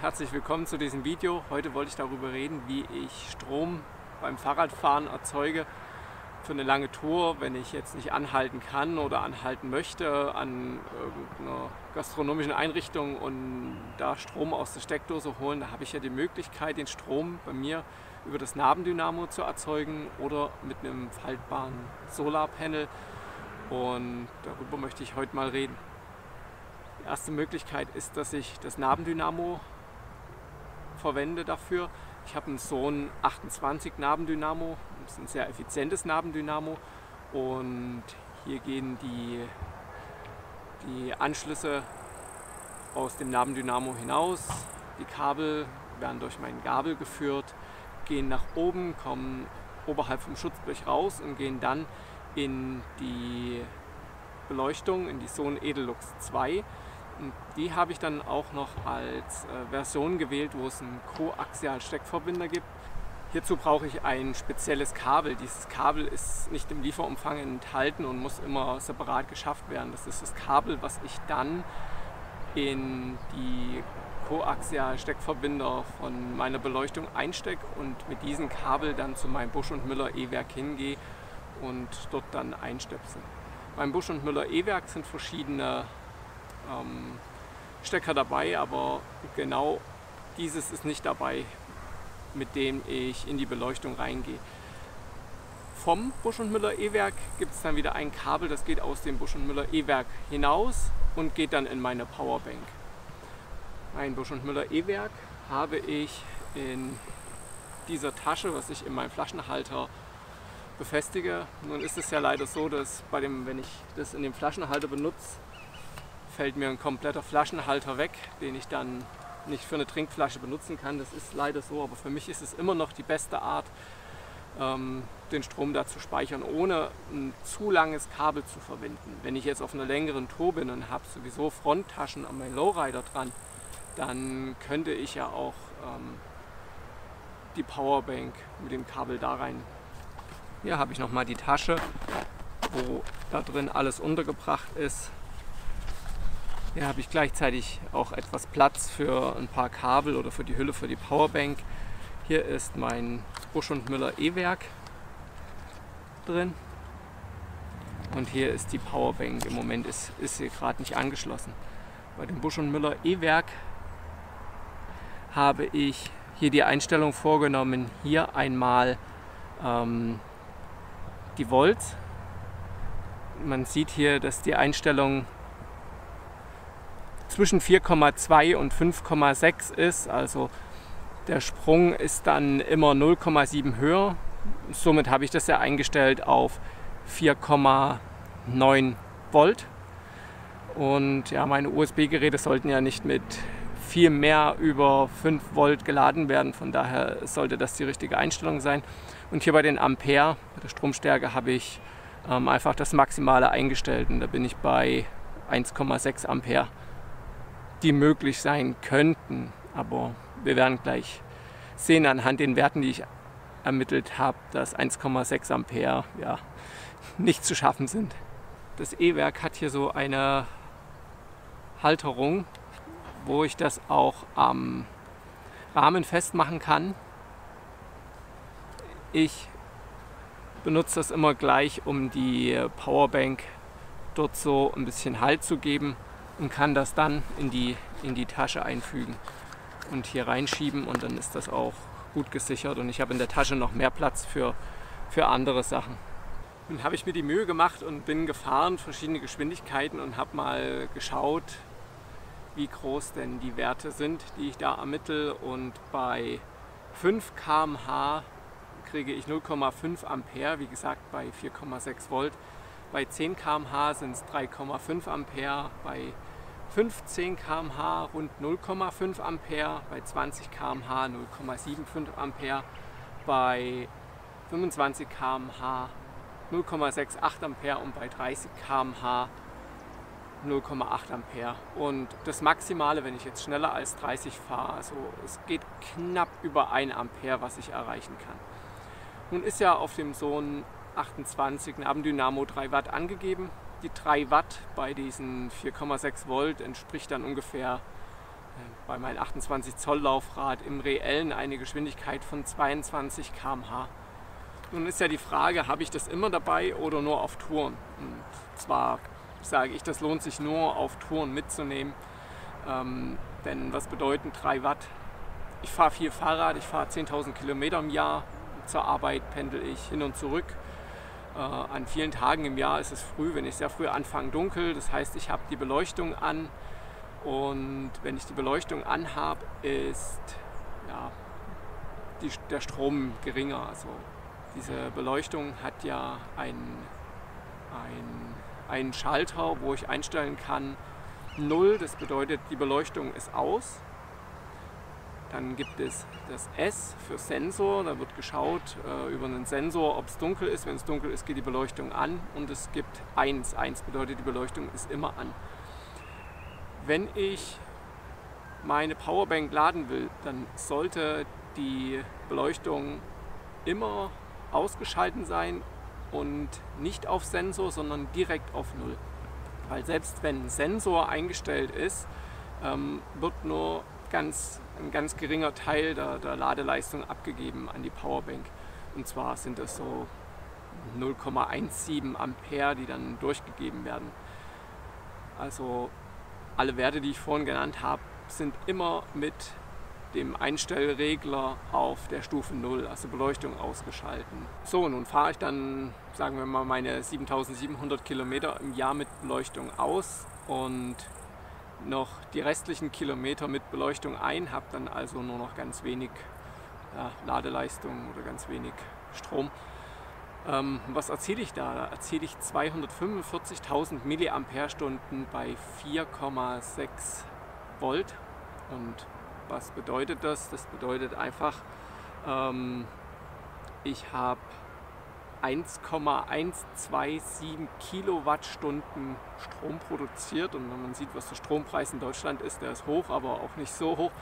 herzlich willkommen zu diesem Video. Heute wollte ich darüber reden, wie ich Strom beim Fahrradfahren erzeuge für eine lange Tour, wenn ich jetzt nicht anhalten kann oder anhalten möchte an irgendeiner gastronomischen Einrichtung und da Strom aus der Steckdose holen. Da habe ich ja die Möglichkeit, den Strom bei mir über das Nabendynamo zu erzeugen oder mit einem faltbaren Solarpanel, und darüber möchte ich heute mal reden. Die erste Möglichkeit ist, dass ich das Nabendynamo verwende dafür. Ich habe einen Sohn 28 Nabendynamo, das ist ein sehr effizientes Nabendynamo, und hier gehen die Anschlüsse aus dem Nabendynamo hinaus. Die Kabel werden durch meinen Gabel geführt, gehen nach oben, kommen oberhalb vom Schutzblech raus und gehen dann in die Beleuchtung, in die Sohn Edellux 2. Und die habe ich dann auch noch als Version gewählt, wo es einen Koaxial-Steckverbinder gibt. Hierzu brauche ich ein spezielles Kabel. Dieses Kabel ist nicht im Lieferumfang enthalten und muss immer separat geschafft werden. Das ist das Kabel, was ich dann in die Koaxial-Steckverbinder von meiner Beleuchtung einstecke und mit diesem Kabel dann zu meinem Busch & Müller E-Werk hingehe und dort dann einstöpsel. Beim Busch & Müller E-Werk sind verschiedene Stecker dabei, aber genau dieses ist nicht dabei, mit dem ich in die Beleuchtung reingehe. Vom Busch & Müller E-Werk gibt es dann wieder ein Kabel, das geht aus dem Busch & Müller E-Werk hinaus und geht dann in meine Powerbank. Mein Busch & Müller E-Werk habe ich in dieser Tasche, was ich in meinem Flaschenhalter befestige. Nun ist es ja leider so, dass wenn ich das in dem Flaschenhalter benutze, fällt mir ein kompletter Flaschenhalter weg, den ich dann nicht für eine Trinkflasche benutzen kann. Das ist leider so, aber für mich ist es immer noch die beste Art, den Strom da zu speichern, ohne ein zu langes Kabel zu verwenden. Wenn ich jetzt auf einer längeren Tour bin und habe sowieso Fronttaschen an meinen Lowrider dran, dann könnte ich ja auch die Powerbank mit dem Kabel da rein. Hier habe ich nochmal die Tasche, wo da drin alles untergebracht ist. Hier habe ich gleichzeitig auch etwas Platz für ein paar Kabel oder für die Hülle für die Powerbank. Hier ist mein Busch & Müller E-Werk drin und hier ist die Powerbank. Im Moment ist sie gerade nicht angeschlossen. Bei dem Busch & Müller E-Werk habe ich hier die Einstellung vorgenommen, hier einmal die Volts. Man sieht hier, dass die Einstellung zwischen 4,2 und 5,6 ist, also der Sprung ist dann immer 0,7 höher. Somit habe ich das ja eingestellt auf 4,9 Volt. Und ja, meine USB-Geräte sollten ja nicht mit viel mehr über 5 Volt geladen werden, von daher sollte das die richtige Einstellung sein. Und hier bei den Ampere, bei der Stromstärke, habe ich einfach das Maximale eingestellt und da bin ich bei 1,6 Ampere, die möglich sein könnten, aber wir werden gleich sehen anhand den Werten, die ich ermittelt habe, dass 1,6 Ampere ja nicht zu schaffen sind. Das E-Werk hat hier so eine Halterung, wo ich das auch am Rahmen festmachen kann. Ich benutze das immer gleich, um die Powerbank dort so ein bisschen Halt zu geben und kann das dann in die Tasche einfügen und hier reinschieben, und dann ist das auch gut gesichert und ich habe in der Tasche noch mehr Platz für andere Sachen. Nun habe ich mir die Mühe gemacht und bin gefahren, verschiedene Geschwindigkeiten, und habe mal geschaut, wie groß denn die Werte sind, die ich da ermittle, und bei 5 km/h kriege ich 0,5 Ampere, wie gesagt bei 4,6 Volt. Bei 10 km/h sind es 3,5 Ampere, bei 15 km/h rund 0,5 Ampere, bei 20 km/h 0,75 Ampere, bei 25 km/h 0,68 Ampere und bei 30 km/h 0,8 Ampere. Und das Maximale, wenn ich jetzt schneller als 30 fahre, also es geht knapp über 1 Ampere, was ich erreichen kann. Nun ist ja auf dem Sohn 28 Nabendynamo 3 Watt angegeben. Die 3 Watt bei diesen 4,6 Volt entspricht dann ungefähr bei meinem 28 Zoll Laufrad im Reellen eine Geschwindigkeit von 22 km/h. Nun ist ja die Frage, habe ich das immer dabei oder nur auf Touren? Und zwar sage ich, das lohnt sich nur auf Touren mitzunehmen, denn was bedeuten 3 Watt? Ich fahre viel Fahrrad, ich fahre 10.000 Kilometer im Jahr, zur Arbeit pendel ich hin und zurück. An vielen Tagen im Jahr ist es früh, wenn ich sehr früh anfange, dunkel, das heißt, ich habe die Beleuchtung an. Und wenn ich die Beleuchtung anhabe, ist ja, der Strom geringer. Also diese Beleuchtung hat ja einen Schalter, wo ich einstellen kann 0, das bedeutet, die Beleuchtung ist aus. Dann gibt es das S für Sensor, da wird geschaut über einen Sensor, ob es dunkel ist. Wenn es dunkel ist, geht die Beleuchtung an. Und es gibt 1. 1 bedeutet, die Beleuchtung ist immer an. Wenn ich meine Powerbank laden will, dann sollte die Beleuchtung immer ausgeschaltet sein und nicht auf Sensor, sondern direkt auf 0. Weil selbst wenn Sensor eingestellt ist, wird nur ein ganz geringer Teil der Ladeleistung abgegeben an die Powerbank. Und zwar sind das so 0,17 Ampere, die dann durchgegeben werden. Also alle Werte, die ich vorhin genannt habe, sind immer mit dem Einstellregler auf der Stufe 0, also Beleuchtung ausgeschalten. So, nun fahre ich dann, sagen wir mal, meine 7.700 Kilometer im Jahr mit Beleuchtung aus und noch die restlichen Kilometer mit Beleuchtung ein, habe dann also nur noch ganz wenig Ladeleistung oder ganz wenig Strom. Was erziele ich da? Da erziele ich 245.000 mAh bei 4,6 Volt. Und was bedeutet das? Das bedeutet einfach, ich habe 1,127 Kilowattstunden Strom produziert. Und wenn man sieht, was der Strompreis in Deutschland ist, der ist hoch, aber auch nicht so hoch.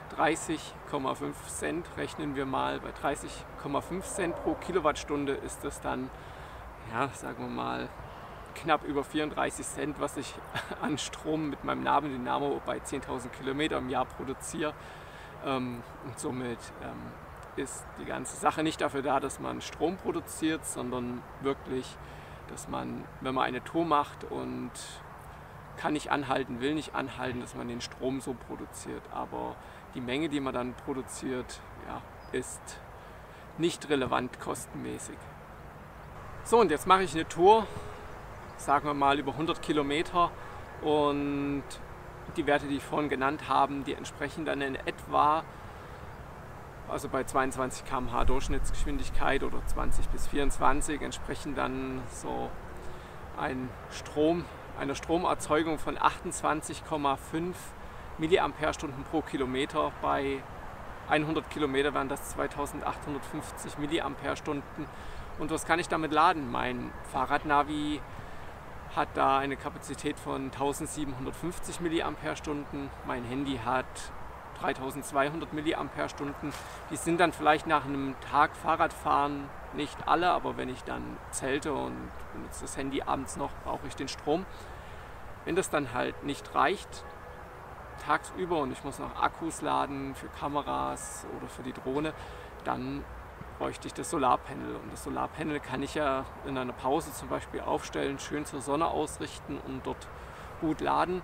30,5 Cent rechnen wir mal. Bei 30,5 Cent pro Kilowattstunde ist das dann, ja, sagen wir mal, knapp über 34 Cent, was ich an Strom mit meinem Nabendynamo bei 10.000 Kilometer im Jahr produziere. Und somit ist die ganze Sache nicht dafür da, dass man Strom produziert, sondern wirklich, dass man, wenn man eine Tour macht und kann nicht anhalten, will nicht anhalten, dass man den Strom so produziert. Aber die Menge, die man dann produziert, ja, ist nicht relevant kostenmäßig. So, und jetzt mache ich eine Tour, sagen wir mal über 100 Kilometer, und die Werte, die ich vorhin genannt habe, die entsprechen dann in etwa, also bei 22 km/h Durchschnittsgeschwindigkeit oder 20 bis 24, entsprechen dann so einer Stromerzeugung von 28,5 mAh pro Kilometer. Bei 100 Kilometer wären das 2850 mAh. Und was kann ich damit laden? Mein Fahrradnavi hat da eine Kapazität von 1750 mAh. Mein Handy hat 3200 mAh. Die sind dann vielleicht nach einem Tag Fahrradfahren nicht alle, aber wenn ich dann zelte und benutze das Handy abends noch, brauche ich den Strom. Wenn das dann halt nicht reicht, tagsüber, und ich muss noch Akkus laden für Kameras oder für die Drohne, dann bräuchte ich das Solarpanel. Und das Solarpanel kann ich ja in einer Pause zum Beispiel aufstellen, schön zur Sonne ausrichten und dort gut laden.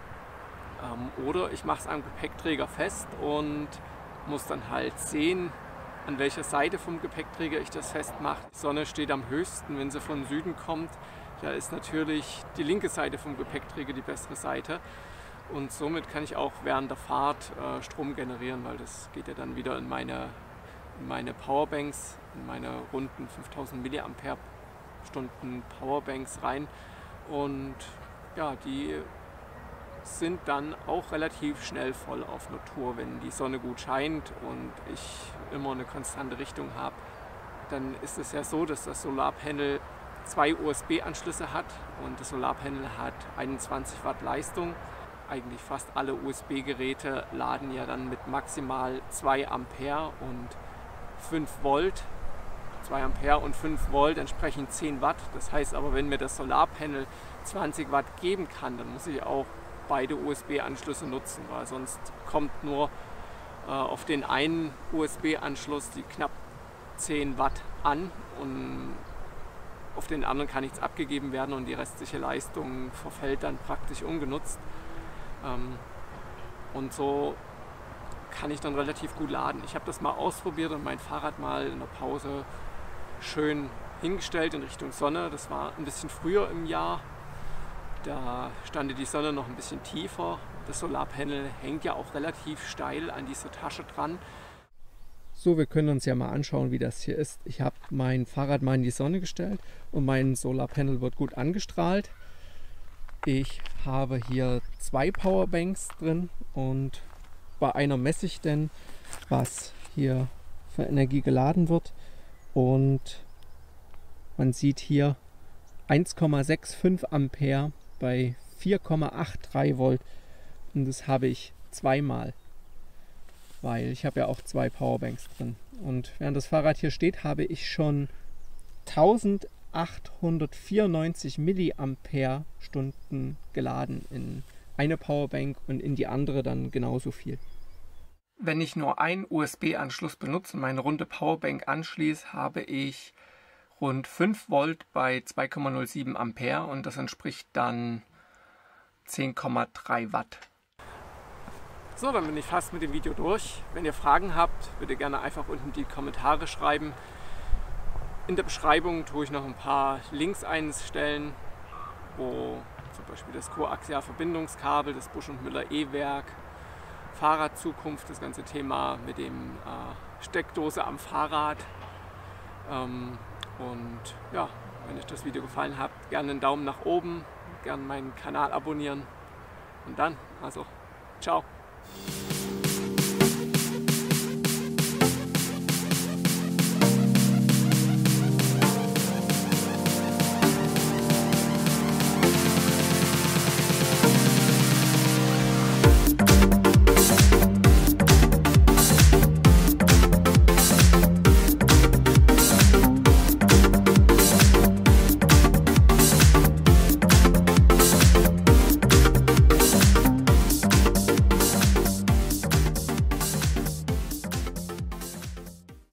Oder ich mache es am Gepäckträger fest und muss dann halt sehen, an welcher Seite vom Gepäckträger ich das festmache. Die Sonne steht am höchsten, wenn sie von Süden kommt. Da ist natürlich die linke Seite vom Gepäckträger die bessere Seite. Und somit kann ich auch während der Fahrt Strom generieren, weil das geht ja dann wieder in meine Powerbanks, in meine runden 5000 mAh Powerbanks rein. Und ja, die sind dann auch relativ schnell voll auf einer Tour. Wenn die Sonne gut scheint und ich immer eine konstante Richtung habe, dann ist es ja so, dass das Solarpanel 2 USB-Anschlüsse hat und das Solarpanel hat 21 Watt Leistung. Eigentlich fast alle USB-Geräte laden ja dann mit maximal 2 Ampere und 5 Volt. 2 Ampere und 5 Volt entsprechen 10 Watt. Das heißt aber, wenn mir das Solarpanel 20 Watt geben kann, dann muss ich auch beide USB-Anschlüsse nutzen, weil sonst kommt nur auf den einen USB-Anschluss die knapp 10 Watt an und auf den anderen kann nichts abgegeben werden und die restliche Leistung verfällt dann praktisch ungenutzt. Und so kann ich dann relativ gut laden. Ich habe das mal ausprobiert und mein Fahrrad mal in der Pause schön hingestellt in Richtung Sonne. Das war ein bisschen früher im Jahr. Da stand die Sonne noch ein bisschen tiefer. Das Solarpanel hängt ja auch relativ steil an dieser Tasche dran. So, wir können uns ja mal anschauen, wie das hier ist. Ich habe mein Fahrrad mal in die Sonne gestellt und mein Solarpanel wird gut angestrahlt. Ich habe hier 2 Powerbanks drin und bei einer messe ich denn, was hier für Energie geladen wird. Und man sieht hier 1,65 Ampere bei 4,83 Volt. Und das habe ich zweimal, weil ich habe ja auch 2 Powerbanks drin. Und während das Fahrrad hier steht, habe ich schon 1894 Milliampere Stunden geladen in eine Powerbank und in die andere dann genauso viel. Wenn ich nur einen USB-Anschluss benutze und meine runde Powerbank anschließe, habe ich rund 5 Volt bei 2,07 Ampere und das entspricht dann 10,3 Watt. So, dann bin ich fast mit dem Video durch. Wenn ihr Fragen habt, bitte gerne einfach unten die Kommentare schreiben. In der Beschreibung tue ich noch ein paar Links einstellen, wo zum Beispiel das Koaxial-Verbindungskabel, das Busch & Müller E-Werk, Fahrradzukunft, das ganze Thema mit dem Steckdose am Fahrrad. Und ja, wenn euch das Video gefallen hat, gerne einen Daumen nach oben, gerne meinen Kanal abonnieren und dann, also, ciao!